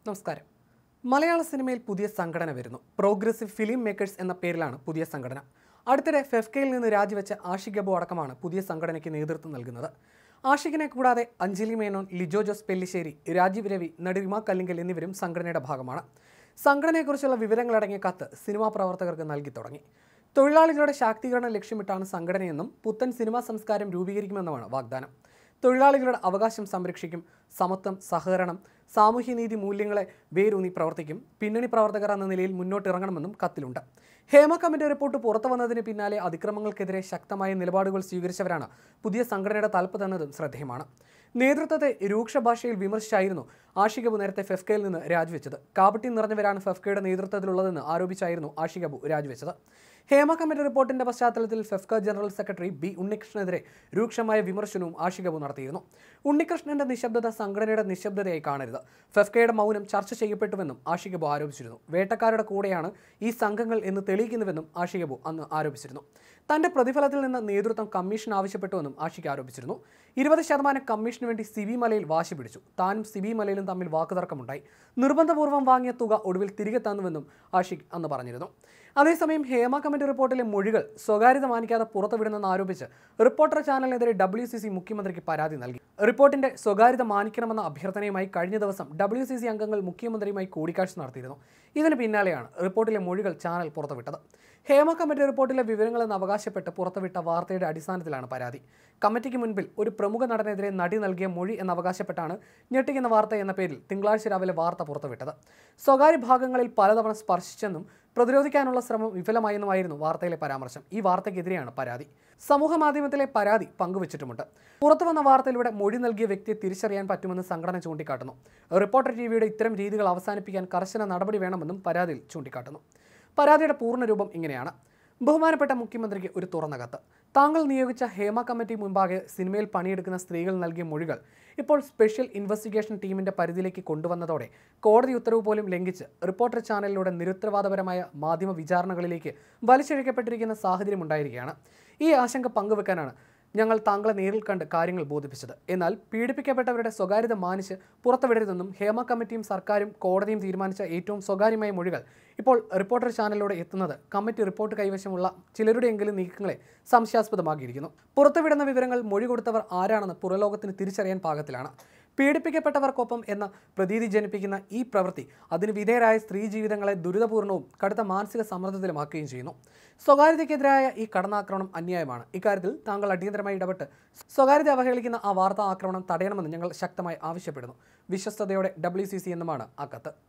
നമസ്കാരം. മലയാള സിനിമയിൽ പുതിയ സംഘടന വരുന്നു. പ്രോഗ്രസീവ് ഫിലിം മേക്കേഴ്സ് എന്ന പേരിലാണ് പുതിയ സംഘടന. അടുത്തിടെ ഫെഫ്കയിൽ നിന്ന് രാജിവെച്ച ആഷിഖ് അബു അടക്കമാണ് പുതിയ സംഘടനയ്ക്ക് നേതൃത്വം നൽകുന്നത്. ആഷിഖിനെ കൂടാതെ അഞ്ജലി മേനോൻ, ലിജോ ജോസ് പെല്ലിശ്ശേരി, രാജീവ് രവി, നടി റിമ കല്ലിങ്കൽ എന്നിവരും സംഘടനയുടെ ഭാഗമാണ്. സംഘടനയെക്കുറിച്ചുള്ള വിവരങ്ങളടങ്ങിയ കത്ത് സിനിമാ പ്രവർത്തകർക്ക് നൽകി തുടങ്ങി. തൊഴിലാളികളുടെ ശാക്തീകരണം ലക്ഷ്യമിട്ടാണ് സംഘടനയെന്നും പുത്തൻ സിനിമാ സംസ്കാരം രൂപീകരിക്കുമെന്നുമാണ് വാഗ്ദാനം. തൊഴിലാളികളുടെ അവകാശം സംരക്ഷിക്കും, സമത്വം, സഹകരണം, സാമൂഹ്യനീതി മൂല്യങ്ങളെ വേരൂന്നി പ്രവർത്തിക്കും, പിന്നണി പ്രവർത്തകർ എന്ന നിലയിൽ മുന്നോട്ടിറങ്ങണമെന്നും കത്തിലുണ്ട്. ഹേമ കമ്മിറ്റി റിപ്പോർട്ട് പുറത്തു വന്നതിന് പിന്നാലെ അതിക്രമങ്ങൾക്കെതിരെ ശക്തമായ നിലപാടുകൾ സ്വീകരിച്ചവരാണ് പുതിയ സംഘടനയുടെ തലപ്പത്തെന്നതും ശ്രദ്ധേയമാണ്. നേതൃത്വത്തെ രൂക്ഷ ഭാഷയിൽ വിമർശിച്ചായിരുന്നു ആഷിഖ് അബു നേരത്തെ ഫെഫ്കയിൽ നിന്ന് രാജിവെച്ചത്. കാപട്യം നിറഞ്ഞവരാണ് ഫെഫ്കയുടെ നേതൃത്വത്തിലുള്ളതെന്ന് ആരോപിച്ചായിരുന്നു ആഷിഖ് അബു രാജിവെച്ചത്. ഹേമ കമ്മിറ്റി റിപ്പോർട്ടിന്റെ പശ്ചാത്തലത്തിൽ ഫെഫ്ക ജനറൽ സെക്രട്ടറി ബി ഉണ്ണികൃഷ്ണനെതിരെ രൂക്ഷമായ വിമർശനവും ആഷിഖ് അബു നടത്തിയിരുന്നു. ഉണ്ണികൃഷ്ണന്റെ നിശബ്ദത സംഘടനയുടെ നിശബ്ദതയായി കാണരുത്, ഫെഫ്കയുടെ മൗനം ചർച്ച ചെയ്യപ്പെട്ടുവെന്നും ആഷിഖ് അബു ആരോപിച്ചിരുന്നു. വേട്ടക്കാരുടെ കൂടെയാണ് ഈ സംഘങ്ങൾ എന്ന് തെളിയിക്കുന്നുവെന്നും ആഷിഖ് അബു അന്ന് ആരോപിച്ചിരുന്നു. തന്റെ പ്രതിഫലത്തിൽ നിന്ന് നേതൃത്വം കമ്മീഷൻ ആവശ്യപ്പെട്ടുവെന്നും ആഷിഖ് ആരോപിച്ചിരുന്നു. 20% കമ്മീഷന് വേണ്ടി സിബി മലയിൽ വാശി പിടിച്ചു. താനും സിബി മലയിലും തമ്മിൽ വാക്കുതർക്കമുണ്ടായി. നിർബന്ധപൂർവ്വം വാങ്ങിയ തുക ഒടുവിൽ തിരികെ തന്നുവെന്നും ആഷിഖ് അന്ന് പറഞ്ഞിരുന്നു. അതേസമയം ഹേമ കമ്മിറ്റി റിപ്പോർട്ടിലെ മൊഴികൾ സ്വകാര്യത മാനിക്കാതെ പുറത്തുവിടുന്നെന്ന് ആരോപിച്ച് റിപ്പോർട്ടർ ചാനലിനെതിരെ WCC മുഖ്യമന്ത്രിക്ക് പരാതി നൽകി. റിപ്പോർട്ടിന്റെ സ്വകാര്യത മാനിക്കണമെന്ന അഭ്യർത്ഥനയുമായി കഴിഞ്ഞ ദിവസം WCC അംഗങ്ങൾ മുഖ്യമന്ത്രിയുമായി കൂടിക്കാഴ്ച നടത്തിയിരുന്നു. ഇതിന് പിന്നാലെയാണ് റിപ്പോർട്ടിലെ മൊഴികൾ ചാനൽ പുറത്തുവിട്ടത്. ഹേമ കമ്മിറ്റി റിപ്പോർട്ടിലെ വിവരങ്ങളെന്ന് അവകാശപ്പെട്ട് പുറത്തുവിട്ട വാർത്തയുടെ അടിസ്ഥാനത്തിലാണ് പരാതി. കമ്മിറ്റിക്ക് മുൻപിൽ ഒരു പ്രമുഖ നടനെതിരെ നടി നൽകിയ മൊഴി എന്നവകാശപ്പെട്ടാണ് ഞെട്ടിക്കുന്ന വാർത്ത എന്ന പേരിൽ തിങ്കളാഴ്ച രാവിലെ വാർത്ത പുറത്തുവിട്ടത്. സ്വകാര്യ ഭാഗങ്ങളിൽ പലതവണ സ്പർശിച്ചെന്നും പ്രതിരോധിക്കാനുള്ള ശ്രമം വിഫലമായെന്നുമായിരുന്നു വാർത്തയിലെ പരാമർശം. ഈ വാർത്തയ്ക്കെതിരെയാണ് പരാതി. സമൂഹ മാധ്യമത്തിലെ പരാതി പങ്കുവച്ചിട്ടുമുണ്ട്. പുറത്തുവന്ന വാർത്തയിലൂടെ മൊഴി നൽകിയ വ്യക്തിയെ തിരിച്ചറിയാൻ പറ്റുമെന്ന് സംഘടന ചൂണ്ടിക്കാട്ടുന്നു. റിപ്പോർട്ടർ ടിവിയുടെ ഇത്തരം രീതികൾ അവസാനിപ്പിക്കാൻ കർശന നടപടി വേണമെന്നും പരാതിയിൽ ചൂണ്ടിക്കാട്ടുന്നു. പരാതിയുടെ പൂർണ്ണരൂപം ഇങ്ങനെയാണ്. ബഹുമാനപ്പെട്ട മുഖ്യമന്ത്രിക്ക് ഒരു തുറന്ന കത്ത്. താങ്കൾ നിയോഗിച്ച ഹേമ കമ്മിറ്റി മുൻപാകെ സിനിമയിൽ പണിയെടുക്കുന്ന സ്ത്രീകൾ നൽകിയ മൊഴികൾ ഇപ്പോൾ സ്പെഷ്യൽ ഇൻവെസ്റ്റിഗേഷൻ ടീമിന്റെ പരിധിയിലേക്ക് കൊണ്ടുവന്നതോടെ കോടതി ഉത്തരവ് പോലും ലംഘിച്ച് റിപ്പോർട്ടർ ചാനലിലൂടെ നിരുത്തരവാദപരമായ മാധ്യമ വിചാരണകളിലേക്ക് വലിച്ചിഴക്കപ്പെട്ടിരിക്കുന്ന സാഹചര്യം ഉണ്ടായിരിക്കുകയാണ്. ഈ ആശങ്ക പങ്കുവെക്കാനാണ് ഞങ്ങൾ താങ്കളെ നേരിൽ കണ്ട് കാര്യങ്ങൾ ബോധിപ്പിച്ചത്. എന്നാൽ പീഡിപ്പിക്കപ്പെട്ടവരുടെ സ്വകാര്യത മാനിച്ച് പുറത്തുവിടരുതെന്നും ഹേമ കമ്മിറ്റിയും സർക്കാരും കോടതിയും തീരുമാനിച്ച ഏറ്റവും സ്വകാര്യമായ മൊഴികൾ ഇപ്പോൾ റിപ്പോർട്ടർ ചാനലിലൂടെ എത്തുന്നത് കമ്മിറ്റി റിപ്പോർട്ട് കൈവശമുള്ള ചിലരുടെയെങ്കിലും നീക്കങ്ങളെ സംശയാസ്പദമാക്കിയിരിക്കുന്നു. പുറത്തുവിടുന്ന വിവരങ്ങൾ മൊഴി കൊടുത്തവർ ആരാണെന്ന് പുറലോകത്തിന് തിരിച്ചറിയാൻ പാകത്തിലാണ്. പീഡിപ്പിക്കപ്പെട്ടവർക്കൊപ്പം എന്ന പ്രതീതി ജനിപ്പിക്കുന്ന ഈ പ്രവൃത്തി അതിന് വിധേയരായ സ്ത്രീ ജീവിതങ്ങളെ ദുരിതപൂർണവും കടുത്ത മാനസിക സമ്മർദ്ദത്തിലുമാക്കുകയും ചെയ്യുന്നു. സ്വകാര്യതയ്ക്കെതിരായ ഈ കടന്നാക്രമണം അന്യായമാണ്. ഇക്കാര്യത്തിൽ താങ്കൾ അടിയന്തരമായി ഇടപെട്ട് സ്വകാര്യത അവഹേളിക്കുന്ന ആ വാർത്താ ആക്രമണം തടയണമെന്ന് ഞങ്ങൾ ശക്തമായി ആവശ്യപ്പെടുന്നു. വിശ്വസ്തയോടെ WCC എന്നുമാണ് ആ കത്ത്.